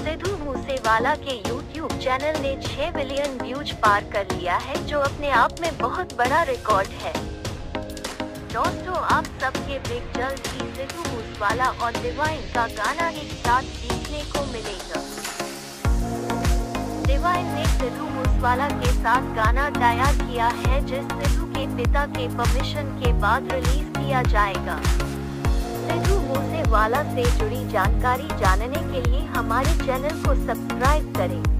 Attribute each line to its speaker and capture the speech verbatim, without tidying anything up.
Speaker 1: सिद्धू मूसेवाला के YouTube channel ने छह बिलियन व्यूज पार कर लिया है, जो अपने आप में बहुत बड़ा रिकॉर्ड है। दोस्तों, आप सबके बीच जल्द ही सिद्धू मूसेवाला और डिवाइन का गाना एक साथ देखने को मिलेगा। डिवाइन ने सिद्धू मूसेवाला के साथ गाना तैयार किया है, जिस सिद्धू के पिता के परमिशन के बाद रिलीज किया जाएगा। सिद्धू मूसेवाला से जुड़ी जानकारी जानने के लिए हमारे चैनल को सब्सक्राइब करें।